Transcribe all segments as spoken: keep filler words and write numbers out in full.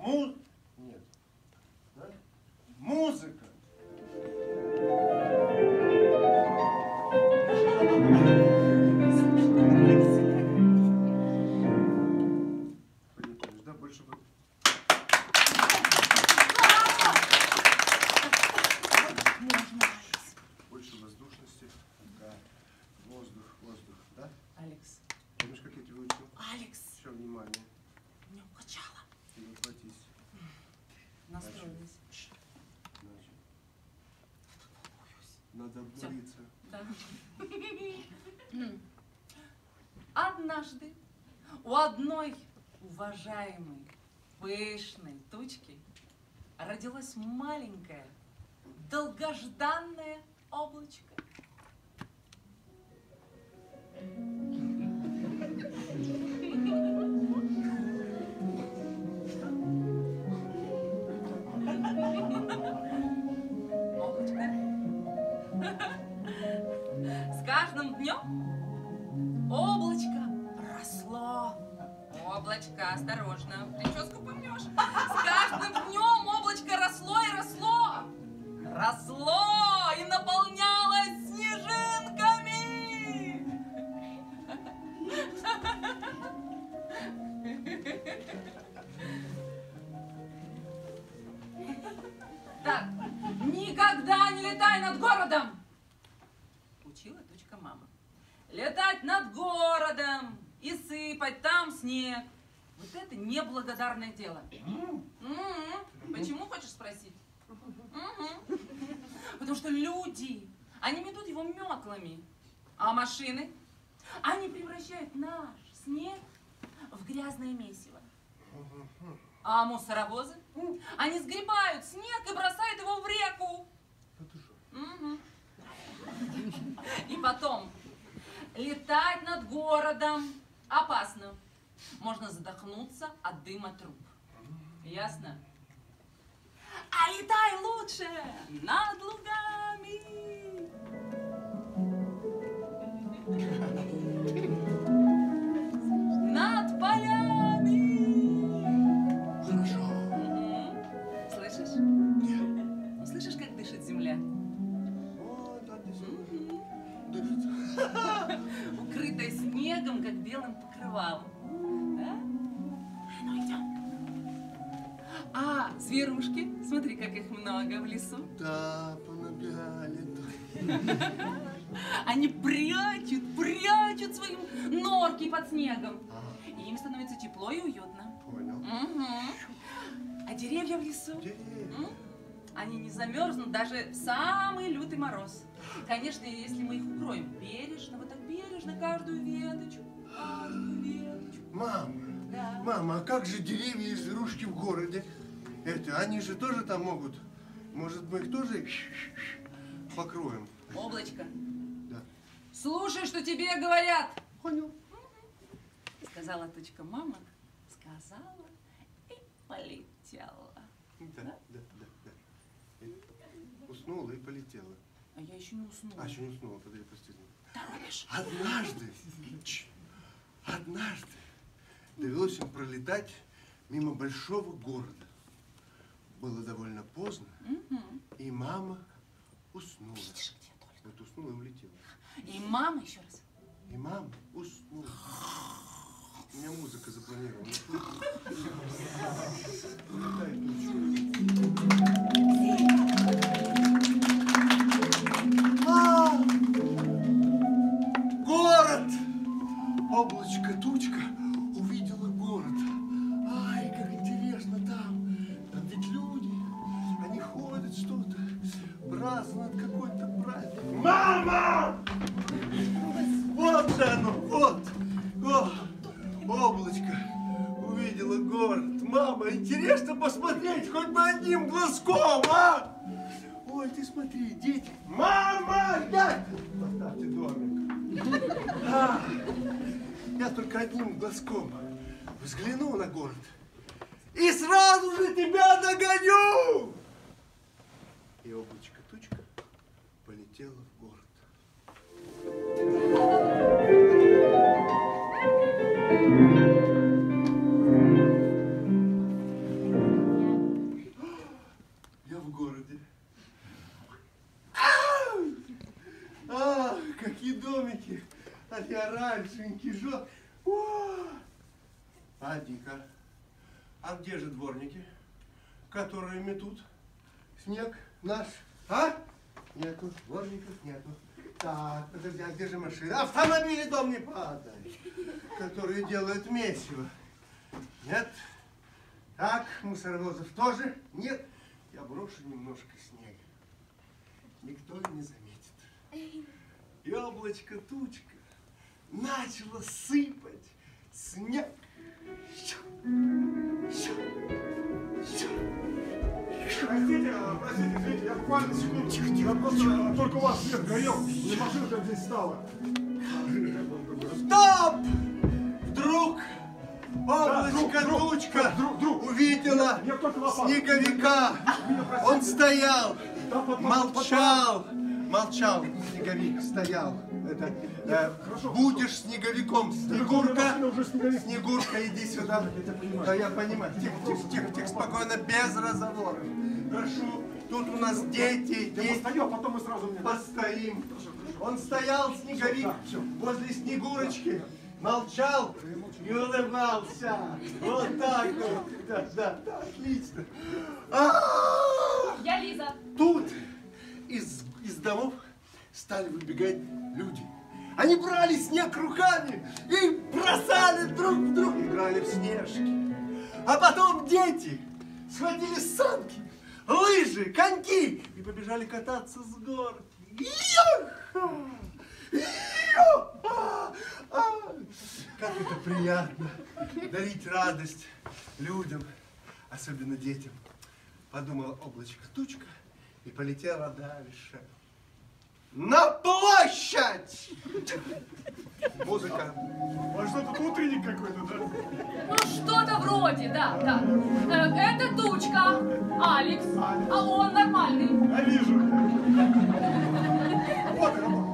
Му... Нет. Да? Музыка. Да, больше бы... Больше воздушности. Да. Воздух, воздух, да? Алекс. Помнишь, как я тебя учил? Алекс. Все, внимание. Не укачала. Ты не хватись. Настроилась. Значит. Надо обнулиться. Да. Однажды у одной уважаемой, пышной тучки родилось маленькое, долгожданное облачко. Облачко. С каждым днем облачко росло. Облачко, осторожно, прическу помнешь. С каждым днем облачко росло и росло. Росло и наполнялось снежинками. Так, никогда не летай над городом. Учила дочка мама. Летать над городом и сыпать там снег. Вот это неблагодарное дело. М-м-м. Почему, хочешь спросить? М-м. Потому что люди, они метут его метлами. А машины, они превращают наш снег в грязное месиво. А мусоровозы, они сгребают снег и бросают его в реку. Угу. И потом, летать над городом опасно. Можно задохнуться от дыма труб. Ясно? А летай лучше над лугами. Над полями. Хорошо. Угу. Слышишь? Нет. Слышишь, как дышит земля? О, да, дышит. Укрытая снегом, как белым покрывалом. Да? Ну, идем. А зверушки, смотри, как их много в лесу. Да, понабегали. Они прячут, прячут свои норки под снегом. И им становится тепло и уютно. Понял. Угу. А деревья в лесу? Деревья. М? Они не замерзнут даже в самый лютый мороз. Конечно, если мы их укроем бережно, вот так бережно, каждую веточку, каждую веточку. Мама, Да. мама, а как же деревья и зверушки в городе? Это, они же тоже там могут. Может, мы их тоже покроем? Облачко. Да. Слушай, что тебе говорят. Понял. Сказала тучка мама, сказала и полетела. Да, да, да, да. И уснула и полетела. А я еще не уснула. А, еще не уснула, подожди, прости. Торопишь. Однажды, однажды довелось им пролетать мимо большого города. Было довольно поздно, Угу. и мама уснула. Видишь, где только. Вот уснула и улетела. И мама еще раз. И мама уснула. У меня музыка запланирована. А! Город! Облачко, тучка увидела город. Ай, как интересно там. Там ведь люди, они ходят что-то, празднуют какой-то праздник. Мама! Вот же оно, вот. О, облачко увидела город. Мама, интересно посмотреть хоть бы одним глазком, а? Ой, ты смотри, дети. Мама, дядь! Поставьте домик. А, я только одним глазком взгляну на город и сразу же тебя догоню! И облачко-тучка полетела в город. Поди-ка. А где же дворники, которые метут снег наш? А? Нету, дворников нету. Так, подожди, а где же машины? Автомобили, дом не падай, которые делают месиво. Нет. Так, мусоровозов тоже нет. Я брошу немножко снега. Никто не заметит. И облачко, тучка начало сыпать снег. Простите, простите, извините, я буквально секунду. Тихо, тихо, я просто только у вас свет горел, и машинка здесь стала. Стоп! Вдруг облачко, Да, друг, тучка друг, друг. увидела Нет, только лопату. снеговика. Он стоял, Да, под- под- молчал, молчал. Снеговик стоял. Это, э, хорошо, будешь снеговиком, Снегурка. машина уже снеговик. Снегурка, иди сюда. Я тебя понимаю. Да, я понимаю. Тихо, тихо, тихо, тихо, спокойно, без разговоров. Прошу, тут у нас дети, Я дети. постою, а потом мы сразу мне... Постоим. Он стоял, снеговик, Да, всё. возле Снегурочки, молчал и улыбался. Вот так вот. Да, да, да, отлично. А-а-а! Я Лиза. Тут из, из домов стали выбегать люди. Они брали снег руками и бросали друг в друга, играли в снежки. А потом дети схватили санки, лыжи, коньки и побежали кататься с горки. Йо-ха! Йо-ха! А! Как это приятно дарить радость людям, особенно детям. Подумала облачко тучка и полетела дальше. На площадь! Музыка. А что тут утренник какой-то, да? Ну, что-то вроде, да, да. Э, Это Тучка, Алекс, а он нормальный. Я вижу. Работай, работай.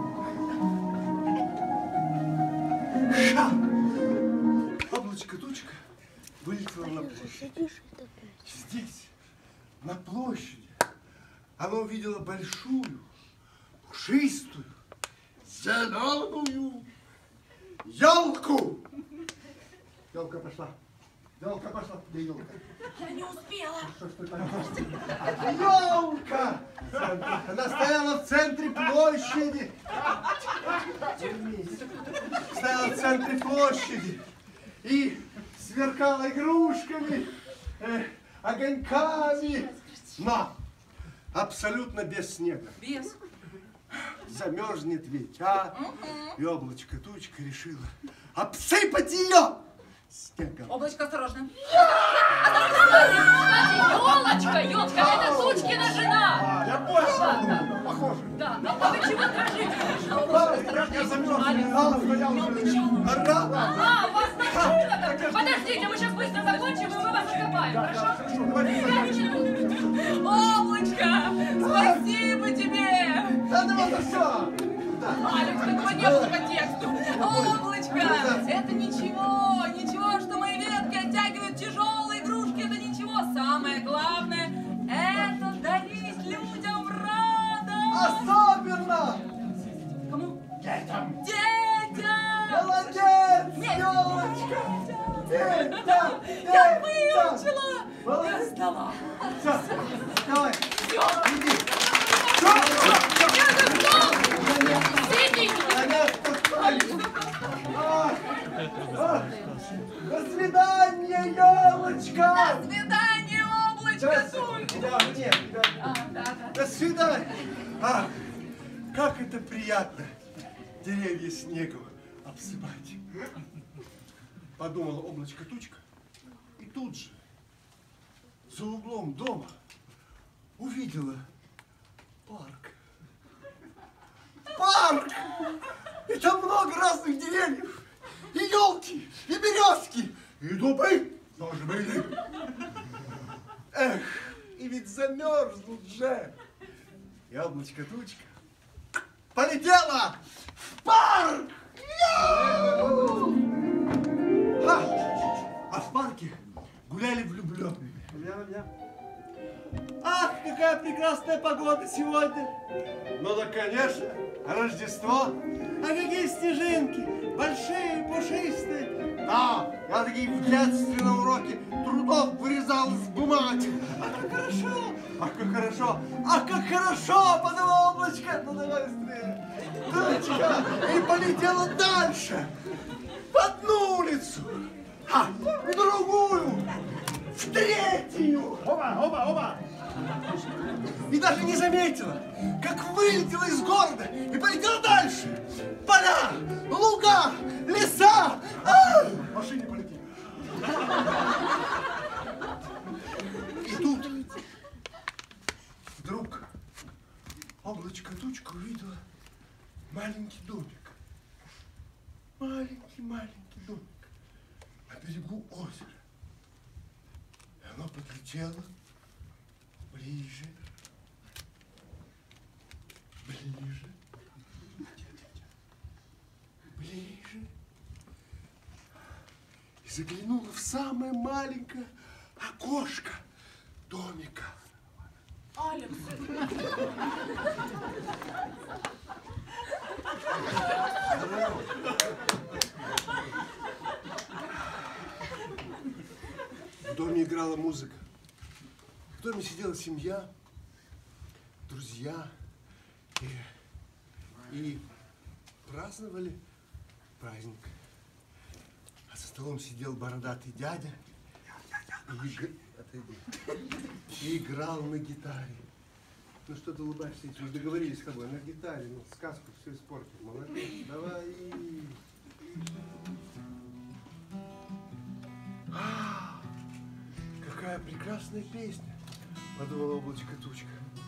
Ша! Облачко тучка вылетела на площадь. Здесь, на площади, она увидела большую, пушистую, зеленую елку. Елка пошла. Елка пошла. Где елка? Я не успела. Что ж ты там? Елка! Она стояла в центре площади. Стояла в центре площади и сверкала игрушками, э, огоньками, но абсолютно без снега. Без. Замерзнет ведь, а? И облачко тучка решила обсыпать ее снегом. Облачко, осторожно. Елочка, елочка, это Тучкина жена. А, я понял. Похоже. Да, ну а вы чего дрожите? Я, я замерз. Алекс, А, стоял я уже. кричала. Ага. А, у вас машина? Подождите, мы сейчас быстро закончим, и мы вас закопаем, хорошо? Хорошо, давайте. Облачко, спасибо тебе. Да ну это все! Алекс, такого не было по тексту. Облачко, это ничего, ничего, что мои ветки оттягивают тяжелые игрушки, это ничего. Самое главное, это дарить людям радость. Особенно Кому? детям! Детям! Молодец, Вместе. елочка! Детям! Я Детям! выучила! Я Молодец! сдала. Все, давай, Все. иди! Сидите. Они отпускали! Ах, ах, до свидания, елочка! До свидания, облачко, Тулька. Да, нет, да. А, да, да. До свидания! Ах, как это приятно деревья снегом обсыпать. Подумала облачко тучка. И тут же, за углом дома, увидела парк. Парк! И там много разных деревьев. И елки, и березки, и дубы тоже были. Эх, и ведь замерзнут же. Яблочко тучка полетела в парк! Яу! Ха! А в парке гуляли влюбленные. Ах, какая прекрасная погода сегодня! Ну да, конечно, Рождество. А какие снежинки! Большие, пушистые. Да, Я такие в детстве на уроке трудов вырезал из бумаги. А как хорошо! Ах, как хорошо! Ах, как хорошо! Подало облачко! Ну давай быстрее! Дочка! И полетела дальше! В одну улицу! А, в другую! В третью! Оба, оба, оба! И даже не заметила, как вылетела из города и полетела дальше. Поля, луга, леса. А! В машине полети. И тут вдруг облачко тучка увидела маленький домик. Маленький-маленький домик на берегу озера. И оно подлетело ближе, ближе, ближе. И заглянула в самое маленькое окошко домика. Алекс. В доме играла музыка. В доме сидела семья, друзья и, и праздновали праздник. А за столом сидел бородатый дядя и, иг... Отойди. И играл на гитаре. Ну что ты улыбаешься? Мы же договорились с тобой. На гитаре, ну, сказку все испортил. Молодец. Давай. А, какая прекрасная песня, подумала облачко тучка.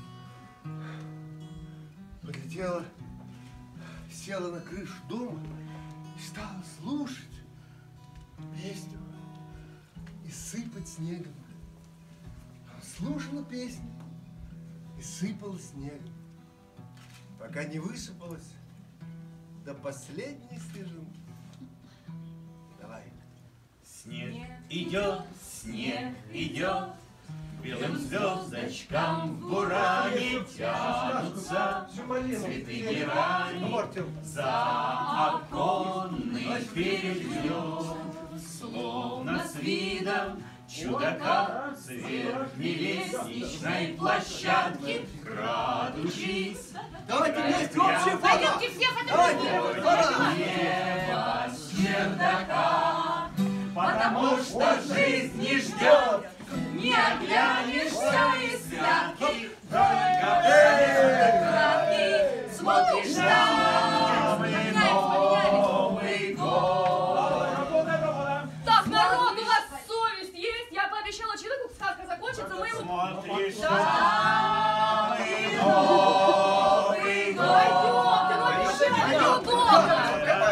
Подлетела, села на крышу дома и стала слушать песню и сыпать снегом. Она слушала песню и сыпала снегом, пока не высыпалась до последней снежинки. Давай. Снег идет, снег идет, белым звездочкам в буране тянутся цветы герани за оконный переплет. Словно с видом чудака с верхней лестничной площадки, крадучись, Давайте вместе общее фото. Пойдемте все фотографировать. небо с чердака, потому что жизнь не ждет, не оглянешься из святки, только краткий смотришь на Новый год. Так, народ, у вас совесть есть? Я пообещала человеку, сказка закончится, мы ему... Смотришь Да. на Новый год. Пойдемте, ну обещайте, неудобно.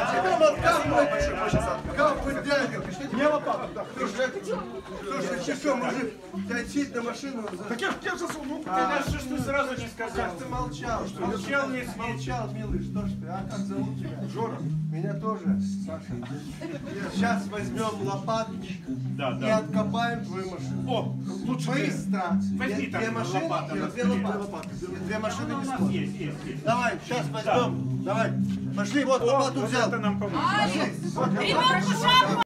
Капы, дядя, Не лопату, да. слушай, что, мужик, тебя сесть на машину? Так я, я сейчас, ну, А что ж ты сразу не сказал? Как ты молчал? Что Молчал, не молчал, милый, что ж ты, а как зовут тебя? Жора. Меня тоже, Саша. Сейчас возьмем лопатки Да, и да. откопаем твою машину. О, лучше ты. Быстро. Возьми Две- там Две машины лопата и на две столе. лопаты. Две машины У не нас сможет. есть, есть, есть. Давай, сейчас возьмем. Давай. Пошли, вот лопату Вот взял. это нам поможет. Алекс, ребенку шапку